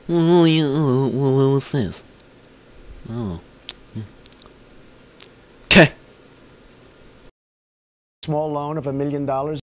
What was this? Oh. Okay. Small loan of $1 million.